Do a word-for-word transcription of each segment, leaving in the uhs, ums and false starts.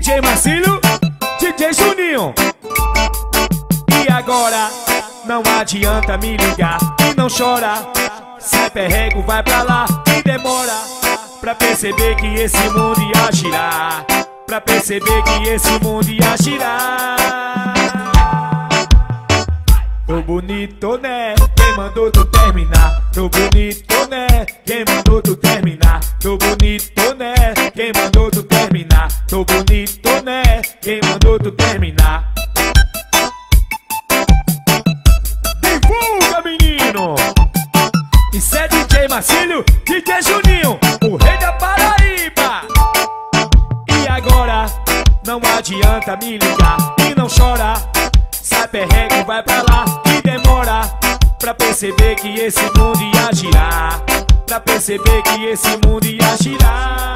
J Marcílio, D J Juninho. E agora não adianta me ligar e não chora. Sai perrego, vai pra lá e demora pra perceber que esse mundo ia girar. Pra perceber que esse mundo ia girar. Tô bonito, né? Quem mandou tu terminar? Tô bonito, né? Quem mandou tu terminar? Tô bonito, né? Quem mandou tu terminar? Tô bonito, né? Quem mandou tu terminar? Divulga, menino! Isso é D J Marcílio, D J Juninho, o rei da Paraíba. E agora não adianta me ligar e não chora. Sai perrego, vai pra lá e demora pra perceber que esse mundo ia girar. Pra perceber que esse mundo ia girar.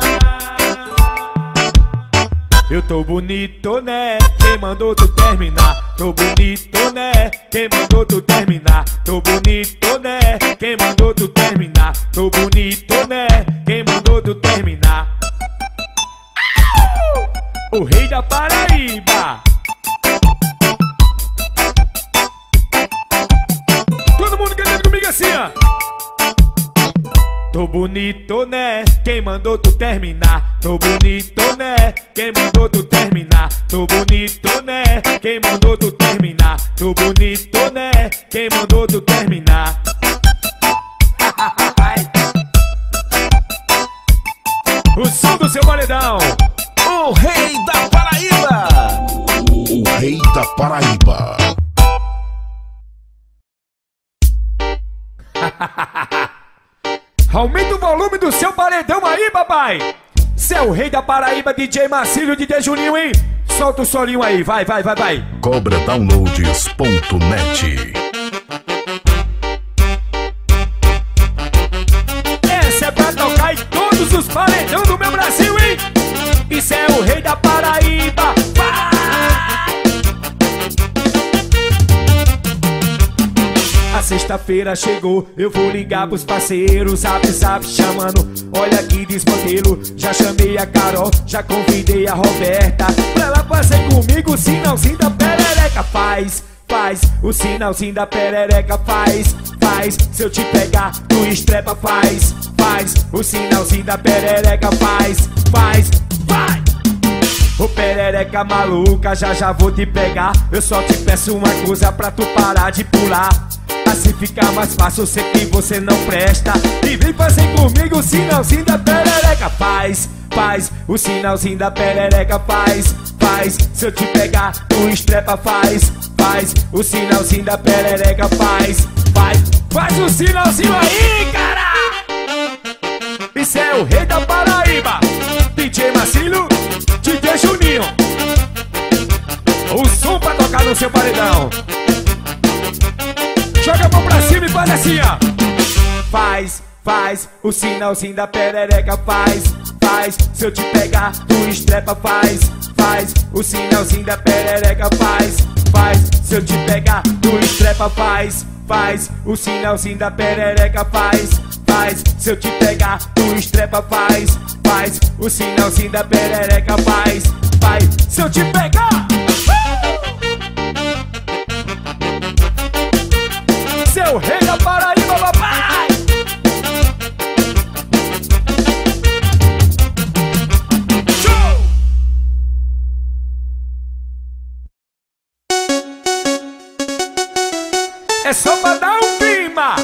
Eu tô bonito, né? Quem mandou tu terminar? Tô bonito, né? Quem mandou tu terminar? Tô bonito, né? Quem mandou tu terminar? Tô bonito, né? Quem mandou tu terminar? O rei da Paraíba. Todo mundo cantando comigo assim, ó. Tô bonito, né? Quem mandou tu terminar? Tô bonito, né? Quem mandou tu terminar? Tô bonito, né? Quem mandou tu terminar? Tô bonito, né? Quem mandou tu terminar? O som do seu paredão. O rei da Paraíba. O rei da Paraíba. Aumenta o volume do seu paredão aí, papai. Cê é o rei da Paraíba, D J Marcílio, D J Juninho, hein? Solta o solinho aí, vai, vai, vai, vai. Cobra downloads ponto net. Essa é pra tocar em todos os paredão do meu Brasil, hein? Isso é o rei da Paraíba. Vai! A sexta-feira chegou, eu vou ligar pros parceiros. Zap, zap, chamando, olha que desmodelo. Já chamei a Carol, já convidei a Roberta pra ela fazer comigo o sinalzinho da perereca. Faz, faz, o sinalzinho da perereca. Faz, faz, se eu te pegar, tu estrepa. Faz, faz, o sinalzinho da perereca. Faz, faz, vai! Ô perereca maluca, já já vou te pegar. Eu só te peço uma coisa pra tu parar de pular. Assim fica mais fácil, eu sei que você não presta. E vem fazer comigo o sinalzinho da perereca. Faz, faz, o sinalzinho da perereca. Faz, faz, se eu te pegar, tu estrepa. Faz, faz, o sinalzinho da perereca. Faz, faz, faz o sinalzinho aí, cara! Isso é o rei da Paraíba, D J Marcílio, D J Juninho. O som pra tocar no seu paredão. Joga a mão pra cima e faz assim, ó. Faz, faz, o sinalzinho da perereca. Faz, faz, se eu te pegar, tu estrepa. Faz, faz, o sinalzinho da perereca. Faz, faz, se eu te pegar, tu estrepa. Faz, faz, o sinalzinho da perereca. Faz, faz, se eu te pegar, tu estrepa. Faz, faz, o sinalzinho da perereca. Faz, faz, se eu te pegar. Seu rei da Paraíba, papai! Show! É só pra dar um clima!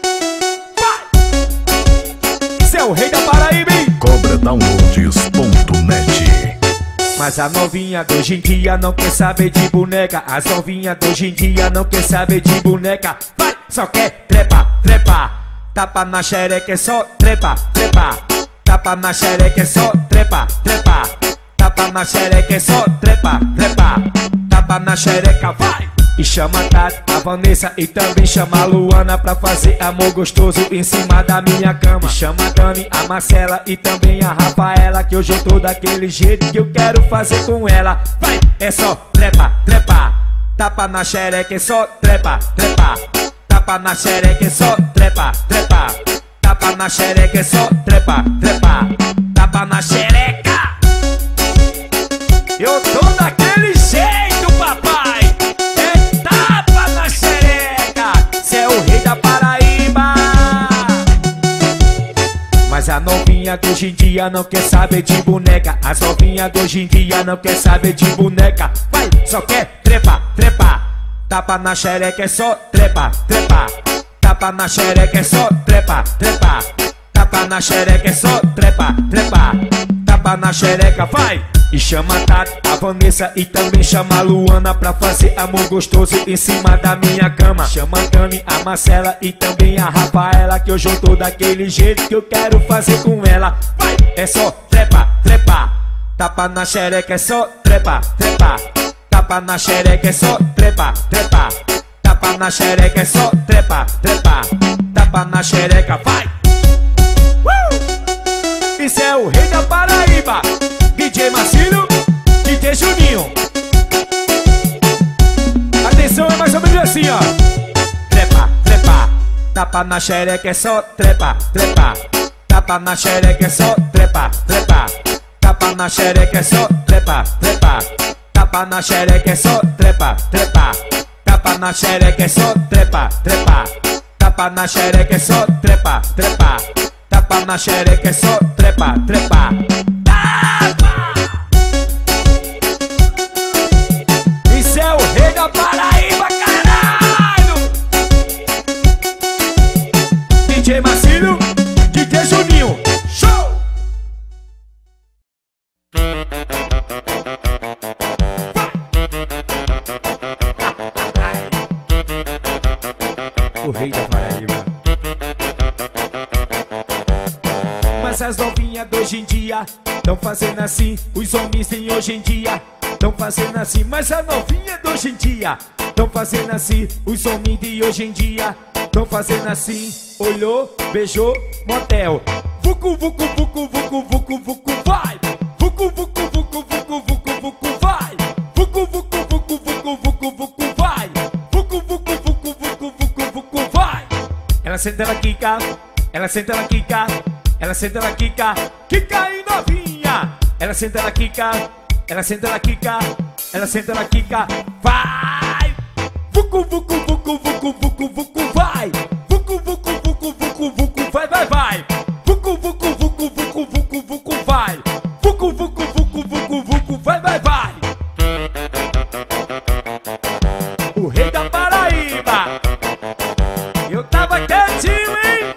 Vai! Seu rei da Paraíba, hein? Cobra downloads ponto net. Mas a novinha de hoje em dia não quer saber de boneca. As novinhas de hoje em dia não quer saber de boneca. Vai, só quer trepa, trepa. Tapa na xereca é só trepa, trepa. Tapa na xereca é só trepa, trepa. Tapa na xereca é só trepa, trepa. Tapa na xereca, vai! E chama a Tati, a Vanessa e também chama a Luana pra fazer amor gostoso em cima da minha cama. E chama a Dani, a Marcela e também a Rafaela, que hoje eu tô daquele jeito que eu quero fazer com ela. Vai, é só trepa, trepa. Tapa na xereca é só trepa, trepa. Tapa na xereca é só trepa, trepa. Tapa na xereca é só trepa, trepa. Tapa na xereca. novinhas de hoje em dia não quer saber de boneca. As novinhas de hoje em dia não quer saber de boneca. Vai, só quer trepa, trepa. Tapa na xereca é só trepa, trepa. Tapa na xereca é só trepa, trepa. Tapa na xereca é só trepa, trepa. Tapa na xereca, vai! E chama a Tati, a Vanessa e também chama a Luana pra fazer amor gostoso em cima da minha cama. Chama a Dani, a Marcela e também a Rafaela, que hoje eu tô daquele jeito que eu quero fazer com ela. Vai! É só trepa, trepa. Tapa na xereca é só trepa, trepa. Tapa na xereca é só trepa, trepa. Tapa na xereca é só trepa, trepa. Tapa na xereca, vai! Uh! Isso é o rei da Paraíba, D J Marcílio, D J Juninho. Atenção, é mais ou menos assim, ó. Trepa, trepa. Tapa na xereca é só trepa, trepa. Tapa na xereca é só trepa, trepa. Tapa na xereca é só trepa, trepa. Tapa na xereca é só trepa, trepa. Tapa na xereca é só trepa, trepa. Tapa na xereca é só trepa, trepa. Tapa na xereca é só trepa, trepa. Tapa! Isso é o rei da Paraíba, caralho! D J Marcílio, D J Juninho, show! O rei da Paraíba. Mas as novinhas de hoje em dia tão fazendo assim. Os homens de hoje em dia tão fazendo assim. Mas as novinhas de hoje em dia tão fazendo assim. Os homens de hoje em dia tão fazendo assim. Olhou, beijou, motel. Vucu, vucu, vucu, vucu, vucu, vucu, vai. Vucu, vucu, vucu, vucu, vucu, vucu, vai. Vucu, vucu, vucu, vucu, vucu, vucu, vai. Vucu, vucu, vucu, vucu, vucu, vucu, vai. Ela senta, ela quica. Ela senta, ela quica. Ela senta, ela quica. Quica aí, novinha. Ela senta, ela quica. Ela senta, ela quica. Ela senta, ela quica. Vai. Vucu, vucu, vucu, vucu, vucu, vucu, vai. Vucu, vucu, vucu, vucu, vucu, vai, vai, vai. Vucu, vucu, vucu, vucu, vucu, vucu, vai. Vucu, vucu, vucu, vucu, vucu, vai, vai, vai. O rei da Paraíba. Eu tava quietinho, hein?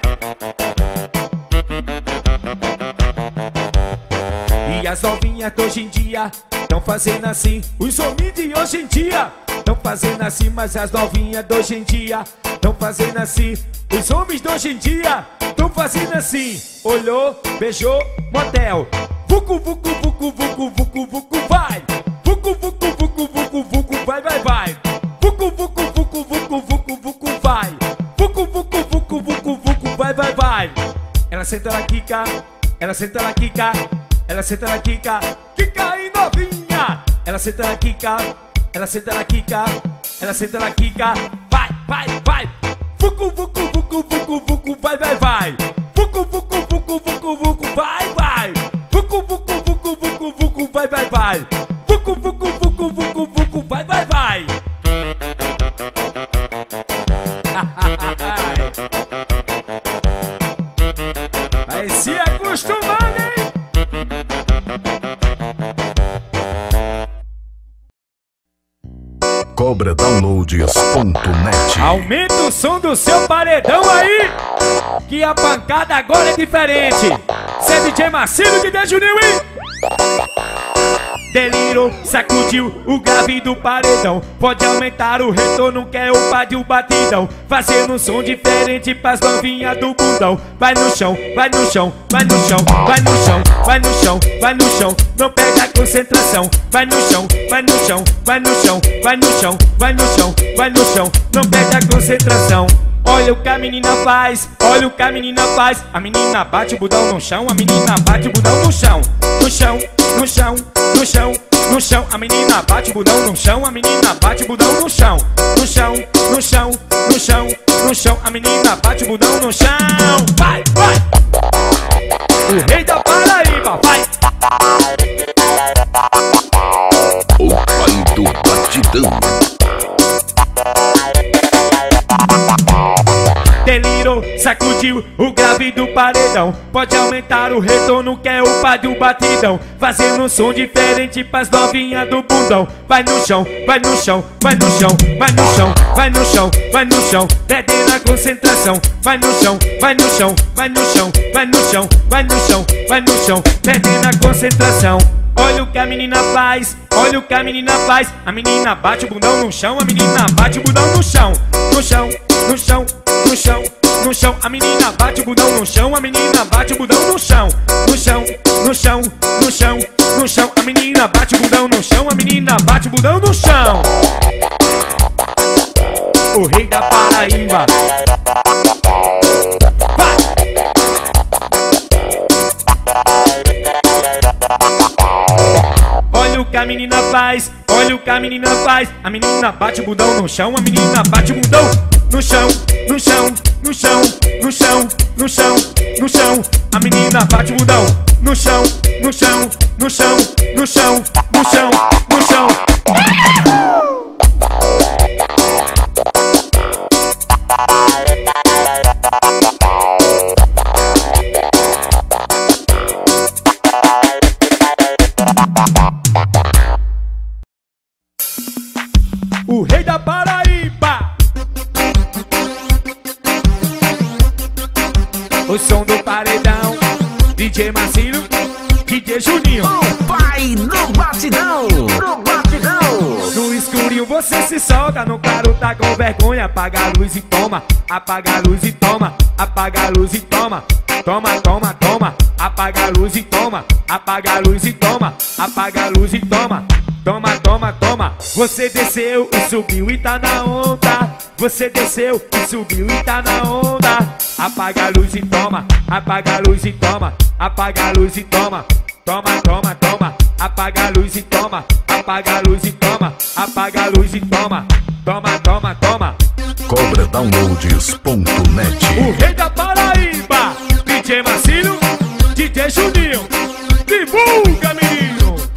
E as novinhas de hoje em dia tão fazendo assim. Os homens de hoje em dia tão fazendo assim. Mas as novinhas de hoje em dia tão fazendo assim. Os homens de hoje em dia tão fazendo assim. Olhou, beijou, motel. Vucu, vucu, vucu, vucu, vucu, vucu, vai. Vucu, vucu, vucu, vucu, vucu, vai, vai, vai. Vucu, vucu, vucu, vucu, vucu, vucu, vai. Vucu, vucu, vucu, vucu, vucu, vai, vai, vai. Ela senta, ela quica. Ela senta, ela quica. Ela senta, ela quica. Quica aí, novinha. Ela senta, ela quica. Ela senta, ela quica. Ela senta, ela quica. Vai, vai, vai. Vucu, vucu, vucu, vucu, vucu, vai, vai, vai. Vucu, vucu, vucu, vucu, vucu, vai, vai. Vucu, vucu, vucu, vucu, vucu, vai, vai, vai. Vucu, vucu, vucu, vucu, vucu, vai, vai, vai. Vai se acostumando, hein? cobra downloads ponto net. Aumenta o som do seu paredão aí, que a pancada agora é diferente. Cê é D J Marcílio, D J Juninho, hein? Delirou, sacudiu o grave do paredão. Pode aumentar o retorno, que é o pá de um batidão. Fazendo um som diferente pras novinhas do bundão. Vai no chão, vai no chão, vai no chão, vai no chão, vai no chão, vai no chão. Não pega a concentração. Vai no chão, vai no chão, vai no chão, vai no chão, vai no chão, vai no chão. Não pega a concentração. Olha o que a menina faz, olha o que a menina faz. A menina bate o budão no chão, a menina bate o budão no chão. No chão, no chão, no chão, no chão. A menina bate o budão no chão, a menina bate o budão no chão. No chão, no chão, no chão, no chão. A menina bate o budão no chão. Vai, vai! O rei da Paraíba, vai! O pai do batidão. delirou, sacudiu o grave do paredão. Pode aumentar o retorno que é o pai do batidão, fazendo um som diferente pras novinhas do bundão. Vai no chão, vai no chão, vai no chão, vai no chão, vai no chão, vai no chão, perde na concentração. Vai no chão, vai no chão, vai no chão, vai no chão, vai no chão, vai no chão, perde na concentração. Olha o que a menina faz, olha o que a menina faz. A menina bate o bundão no chão, a menina bate o bundão no chão. No chão, no chão, no chão, no chão. A menina bate o bundão no chão, a menina bate o bundão no chão. No chão, no chão, no chão, no chão. A menina bate o bundão no chão, a menina bate o bundão no chão. O rei da Paraíba. Vai! Olha o que a menina faz, olha o que a menina faz. A menina bate o bundão no chão, a menina bate o bundão no chão, no chão, no chão, no chão, no chão, no chão. A menina bate o bundão no chão, no chão, no chão, no chão, no chão, no chão. O rei da Paraíba. O som do paredão, D J Marcinho, D J Juninho. O pai no batidão, no batidão. No escurinho você se solta, no claro tá com vergonha. Apaga a luz e toma, apaga a luz e toma, apaga a luz e toma. Toma, toma, toma, apaga a luz e toma, apaga a luz e toma, apaga a luz e toma. Toma, toma, toma. Você desceu e subiu e tá na onda. Você desceu e subiu e tá na onda. Apaga a luz e toma, apaga a luz e toma, apaga a luz e toma. Toma, toma, toma, apaga a luz e toma, apaga a luz e toma, apaga a luz e toma. Toma, toma, toma. Cobra Downloads ponto net. O rei da Paraíba, D J Marcinho, D J Juninho. Divulga, menino.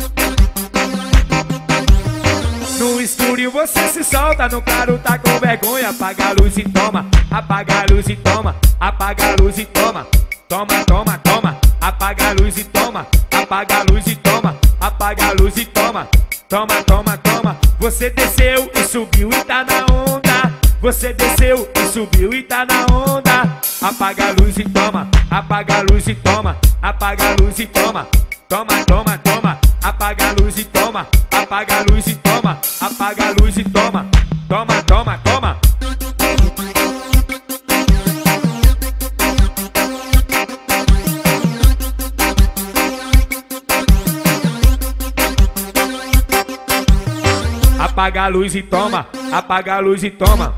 No escurinho você se solta, no claro tá com vergonha. Apaga a luz e toma, apaga a luz e toma, apaga a luz e toma. Toma, toma, toma, apaga a luz e toma, apaga a luz e toma, apaga a luz e toma. Toma, toma, toma. Você desceu e subiu e tá na onda. Você desceu e subiu e tá na onda. Apaga a luz e toma, apaga a luz e toma, apaga a luz e toma. Toma, toma, toma, apaga a luz e toma, apaga a luz e toma, apaga a luz e toma. Toma, toma, toma. Apaga a luz e toma, apaga a luz e toma.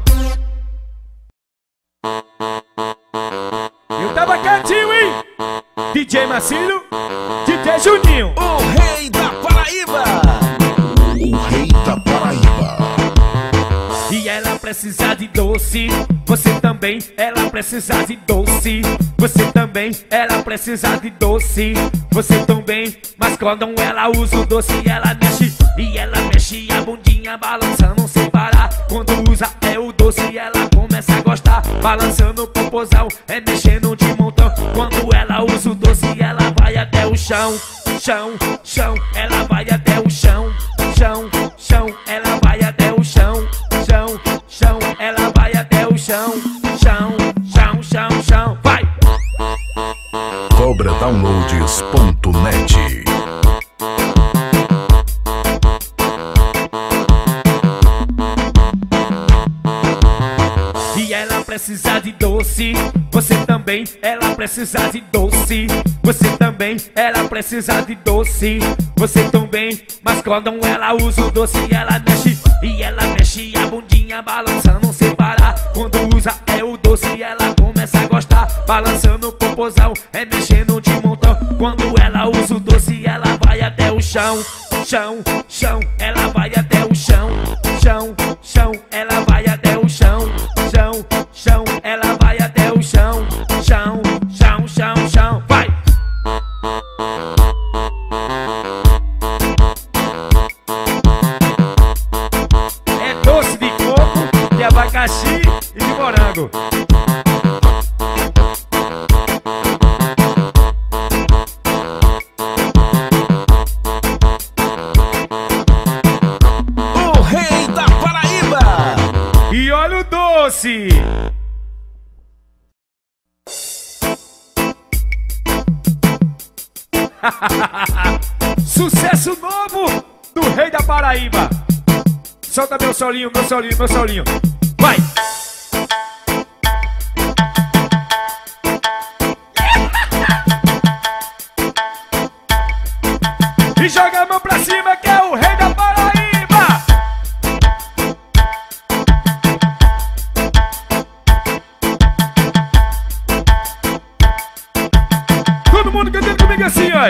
Eu tava quietinho, hein? D J Marcinho, D J Juninho. O rei da Paraíba. O rei da Paraíba. E ela precisa de doce, você também, ela precisa de doce. Você também, ela precisa de doce. Você também, mas quando ela usa o doce, ela mexe. E ela mexe a bundinha balançando sem parar. Quando usa é o doce, ela começa a gostar. Balançando o popozão, é mexendo de montão. Quando ela usa o doce, ela vai até o chão. Chão, chão, ela vai até o chão. Chão, chão, ela vai até o chão. Chão, chão, ela vai até o chão. Chão, chão, chão, chão, vai! Cobra Downloads ponto net. E ela precisa de doce, você também, ela precisa de doce. Você também, ela precisa de doce. Você também, mas quando ela usa o doce, ela mexe. E ela mexe a bundinha balançando sem parar. Quando usa é o doce, ela começa a gostar. Balançando o popozão, é mexendo de montão. Quando ela usa o doce, ela vai até o chão. Chão, chão, ela vai até o chão. Chão, chão, ela vai até o chão. Chão, chão, ela vai até o chão. Chão, chão, chão, chão, vai! É doce de coco, de abacaxi e de morango. doce. Sucesso novo do Rei da Paraíba. Solta meu solinho, meu solinho, meu solinho. Vai! E joga a mão pra cima que é o Rei da Paraíba. Todo mundo cantando comigo assim, ó.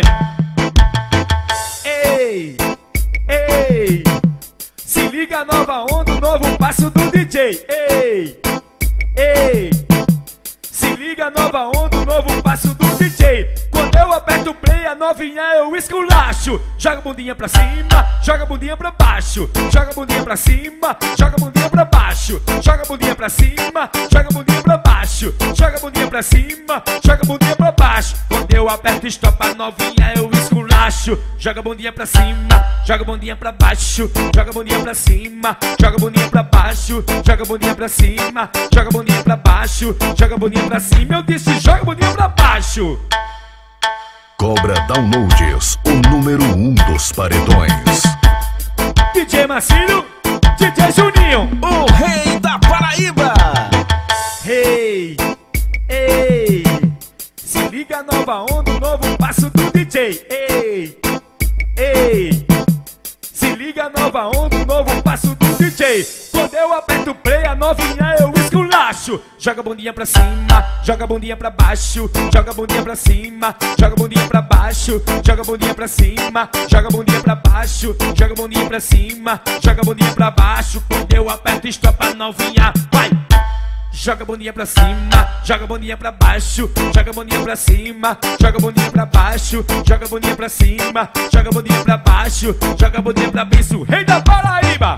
Ei, ei, se liga a nova onda, o novo passo do D J. Ei, ei, se liga a nova onda, o novo passo do D J. Quando eu aperto o play, a novinha eu esculacho. Joga a bundinha pra cima, joga a bundinha pra baixo. Joga a bundinha pra cima, joga a bundinha pra baixo. Joga a bundinha pra cima, joga a bundinha pra baixo. Joga a bundinha pra cima, joga a bundinha pra baixo. Quando eu aperto stop, a novinha eu esculacho. Joga a bundinha pra cima, joga a bundinha pra baixo. Joga a bundinha pra cima, joga a bundinha pra baixo. Joga a bundinha pra cima, joga a bundinha pra baixo. Joga a bundinha pra cima, eu disse joga a bundinha pra baixo. Cobra Downloads, o número um dos paredões. D J Marcílio, D J Juninho, O Rei da Paraíba. Hey, ei, se liga a nova onda, o novo passo do D J. Ei, ei, se liga a nova onda, o novo passo do D J. Quando eu aperto o play, a novinha eu esculacho. Joga a bundinha pra cima, joga a bundinha pra baixo. Joga a bundinha pra cima, joga a bundinha pra baixo. Joga a bundinha pra cima, joga a bundinha pra baixo. Joga a bundinha pra cima, joga a bundinha pra baixo. Quando eu aperto stop, a novinha vai. Joga a bundinha pra cima, joga a bundinha pra baixo. Joga a bundinha pra cima, joga a bundinha pra baixo. Joga a bundinha pra cima, joga a bundinha pra baixo. Joga a bundinha pra baixo, Rei da Paraíba.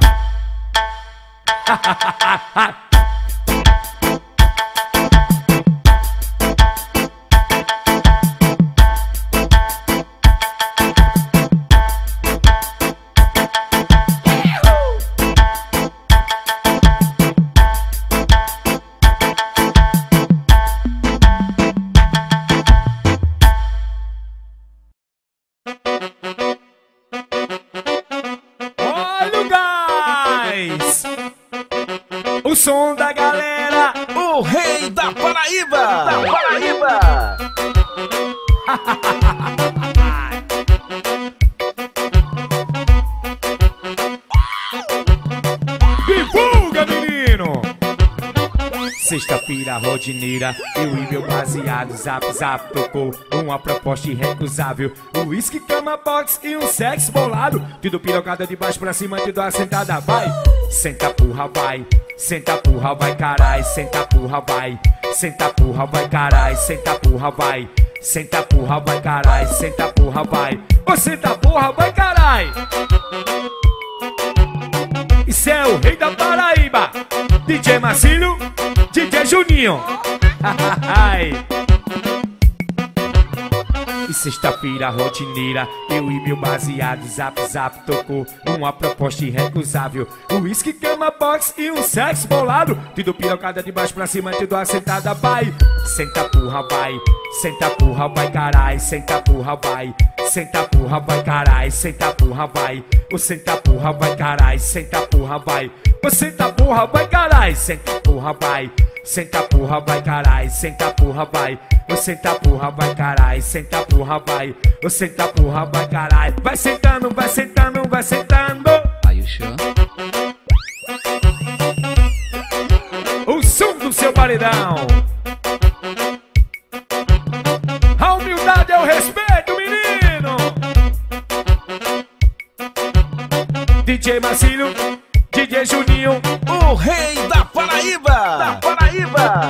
O som da galera, O Rei da Paraíba. Da Paraíba. divulga, menino! Sexta-feira rotineira, eu e meu baseado Zap Zap tocou uma proposta irrecusável. Um whisky, cama, box e um sexo bolado. Tudo pirocada de baixo pra cima, te dou a sentada, vai. Senta porra, vai. Senta porra, vai carai. Senta porra, vai. Senta porra, vai carai. Senta porra, vai. Senta porra, vai carai. Senta porra, vai. Ô, senta porra, vai carai. Isso é o Rei da Paraíba, D J Marcílio, D J Juninho. E sexta-feira rotineira, eu e meu baseado Zap Zap tocou uma proposta irrecusável. Um whisky, cama, box e um sexo bolado. Tudo pirocada de baixo pra cima, te dou a sentada, vai. Senta porra, vai. Senta porra, vai carai. Senta porra, vai. Senta porra, vai carai. Senta porra, vai. Ô, senta porra, vai carai. Senta porra, vai. Ô, senta porra, vai carai. Senta porra, vai. Senta porra, vai carai. Senta porra, vai. Ô, senta porra, vai carai. Senta porra, vai. Ô, senta porra, vai carai. Vai sentando, vai sentando, vai sentando. Are you sure? O som do seu paredão. A humildade é o respeito, menino. D J Marcílio, D J Juninho, O Rei da Paraíba. Da Paraíba.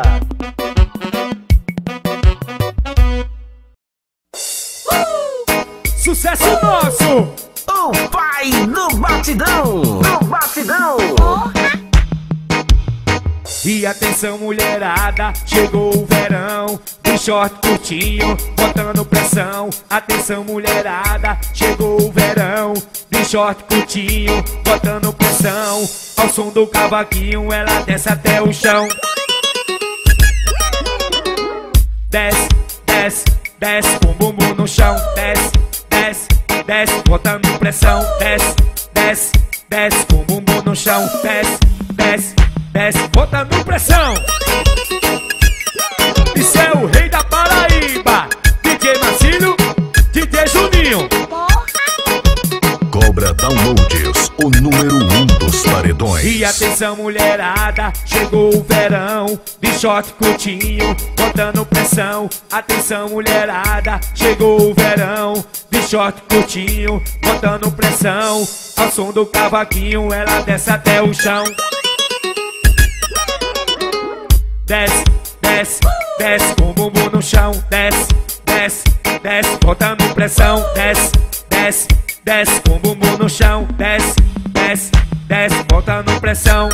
sucesso nosso. O pai do batidão. Do batidão. E atenção mulherada, chegou o verão, de short curtinho, botando pressão. Atenção mulherada, chegou o verão, de short curtinho, botando pressão. Ao som do cavaquinho ela desce até o chão. Desce, desce, desce com o bumbum no chão. Desce, desce, desce, botando pressão. Desce, desce, desce com o bumbum no chão. Desce, desce, desce, botando pressão. Isso é o rei da Paraíba, D J Marcílio, D J Juninho. Cobra Downloads, o número um dos paredões. E atenção mulherada, chegou o verão, de short curtinho, botando pressão. Atenção mulherada, chegou o verão, de short curtinho, botando pressão. Ao som do cavaquinho ela desce até o chão. Desce, desce, desce com o bumbum no chão. Desce, desce, desce, botando pressão. Desce, desce, desce com o bumbum no chão. Desce, desce, desce, botando pressão.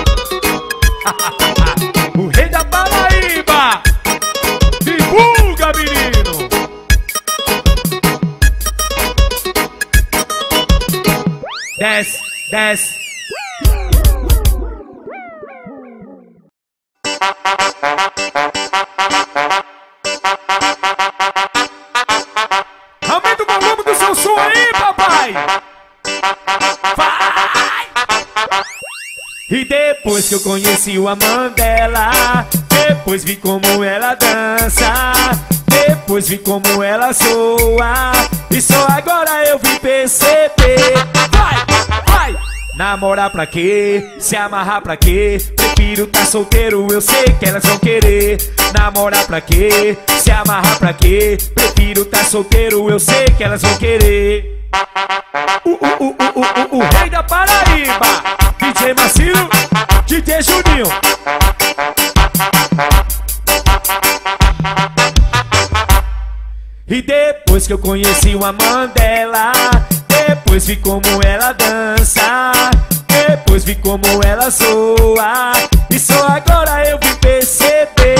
O rei da Paraíba, divulga, menino. Desce, desce. Aumenta o volume do seu som aí, papai. Vai! E depois que eu conheci o Mandela, depois vi como ela dança, depois vi como ela soa, e só agora eu vim perceber. Vai, vai! Namorar pra quê? Se amarrar pra quê? Prefiro tá solteiro, eu sei que elas vão querer. Namorar pra quê? Se amarrar pra quê? Prefiro tá solteiro, eu sei que elas vão querer. O, o, o, o, o, o, o rei da Paraíba, D J Marcílio, D J Juninho. E depois que eu conheci uma Mandela, depois vi como ela dança, depois vi como ela soa, e só agora eu vim perceber.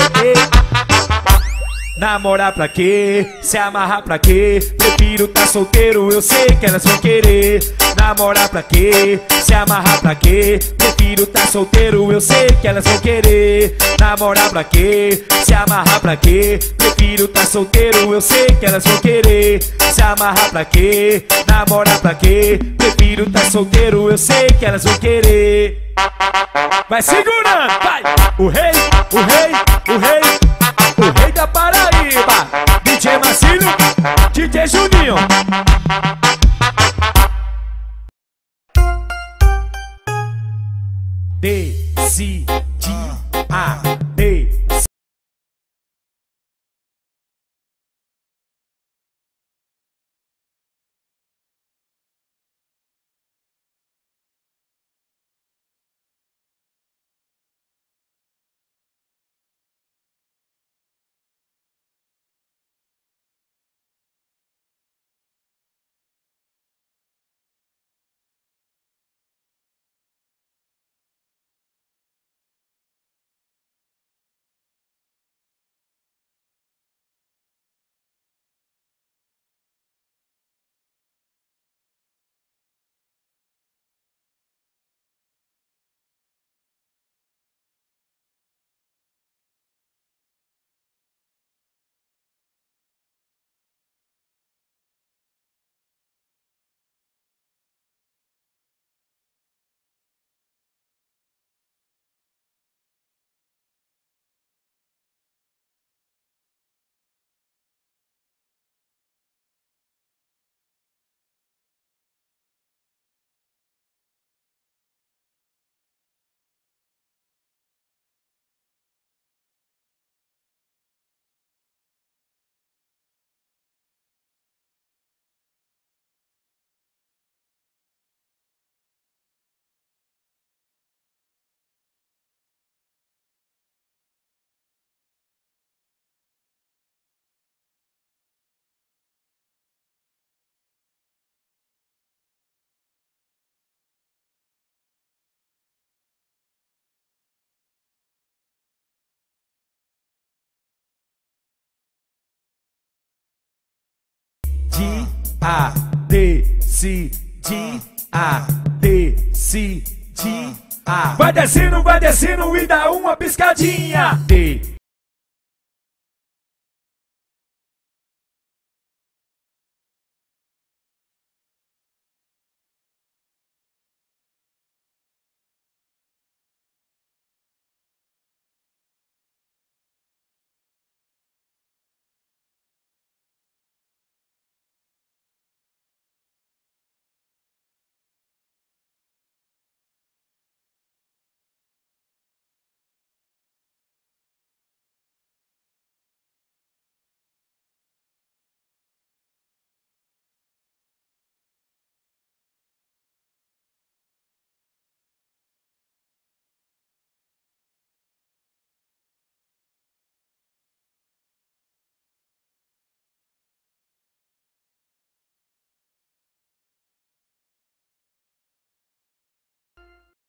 Namorar pra quê? Se amarrar pra quê? Prefiro tá solteiro, eu sei que elas vão querer. Namorar pra quê? Se amarrar pra quê? Prefiro tá solteiro, eu sei que elas vão querer. Namorar pra quê? Se amarrar pra quê? Prefiro tá solteiro, eu sei que elas vão querer. Se amarrar pra quê? Namorar pra quê? Prefiro tá solteiro, eu sei que elas vão querer. Vai segurando, vai! O rei, o rei, o rei, o rei da Paraíba, D J Marcílio, D J Juninho. Decide a A, decidi, A, decidi, A. Vai descendo, vai descendo e dá uma piscadinha. D,